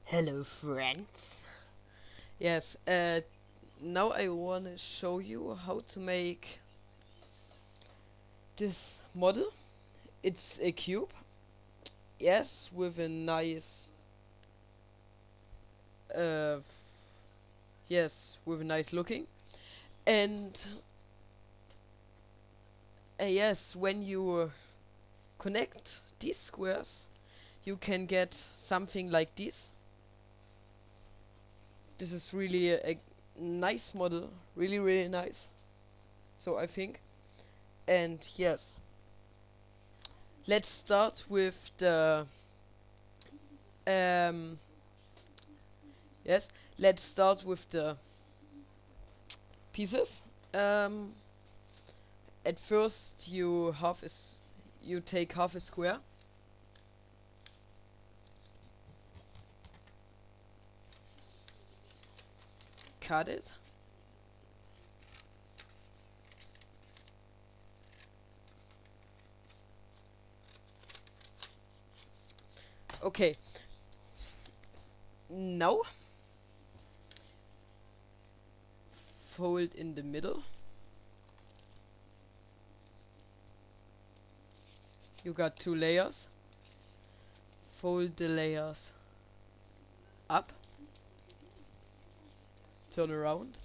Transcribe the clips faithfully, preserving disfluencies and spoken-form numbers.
Hello, friends. Yes, uh, now I want to show you how to make this model. It's a cube, yes, with a nice, uh, yes, with a nice looking. And uh, yes, when you uh, connect these squares, you can get something like this. This is really a, a nice model, really, really nice. So I think. And yes, let's start with the um yes let's start with the pieces. Um at first you half is you take half a square, cut it, okay. Now fold in the middle. You got two layers. Fold the layers up, turn around,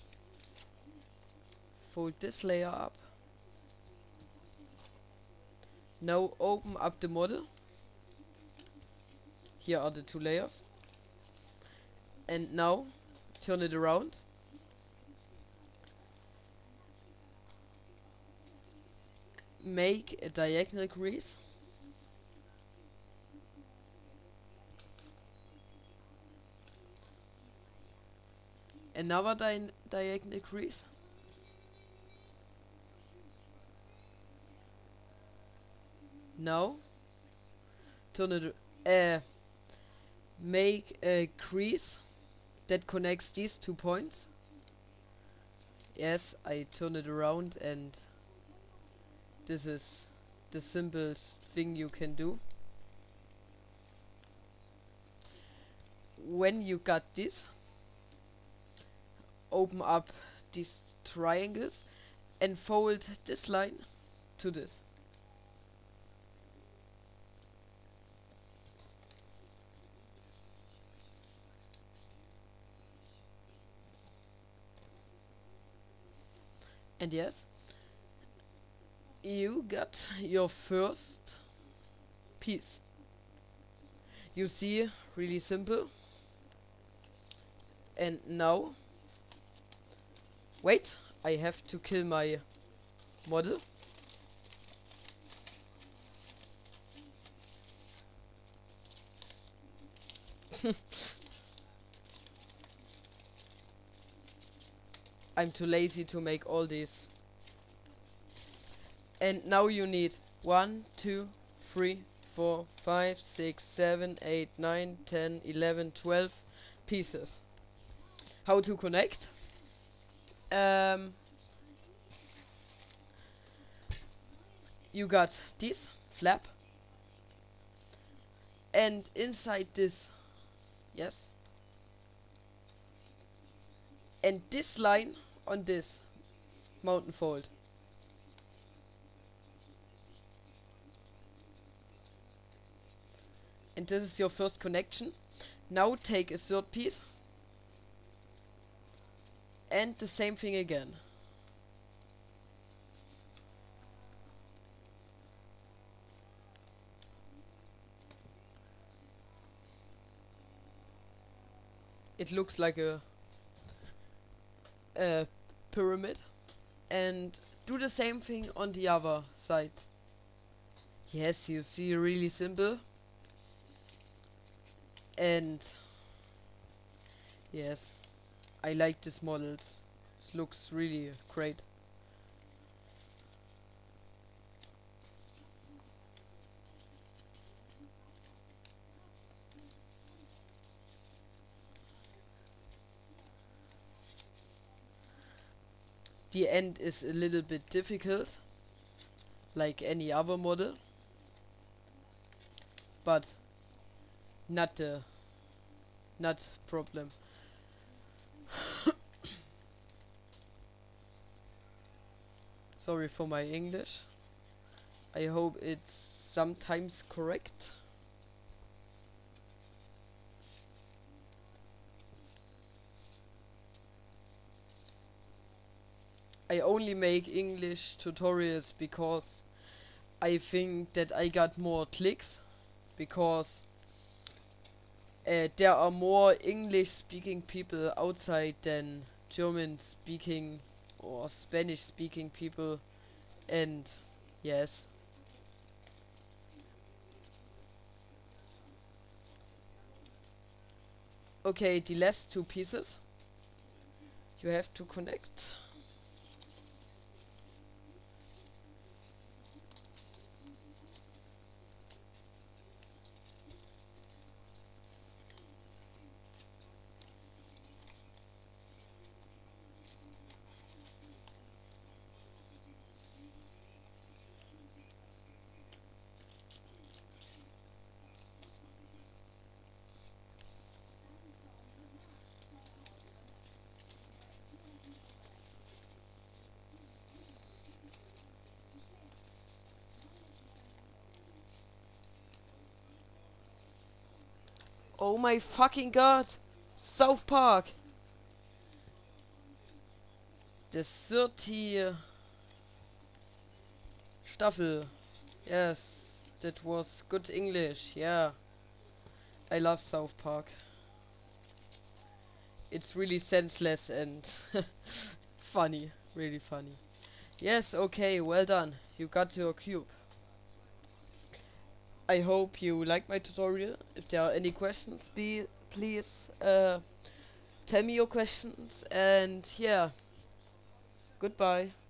fold this layer up. Now open up the model. Here are the two layers. And now turn it around. Make a diagonal crease. Another di diagonal crease. Now turn it uh, make a crease that connects these two points. Yes, I turn it around, and this is the simplest thing you can do. When you got this, open up these triangles and fold this line to this. And yes, you got your first piece. You see, really simple. And now, wait, I have to kill my model. I'm too lazy to make all these. And now you need one, two, three, four, five, six, seven, eight, nine, ten, eleven, twelve pieces. How to connect? Um, you got this flap, and inside this, yes, and this line on this mountain fold. And this is your first connection. Now take a third piece and the same thing again. It looks like a, a pyramid. And do the same thing on the other side. Yes, you see, really simple. And yes, I like this model. This looks really great. The end is a little bit difficult, like any other model, but not the not problem. Sorry for my English. I hope it's sometimes correct. I only make English tutorials because I think that I got more clicks, because uh, there are more English speaking people outside than German speaking or Spanish speaking people, and yes. Okay, the last two pieces you have to connect. Oh my fucking god! South Park! The thirtieth Staffel. Yes, that was good English, yeah. I love South Park. It's really senseless and funny, really funny. Yes, okay, well done. You got your cube. I hope you like my tutorial. If there are any questions, be please uh, tell me your questions, and yeah, goodbye.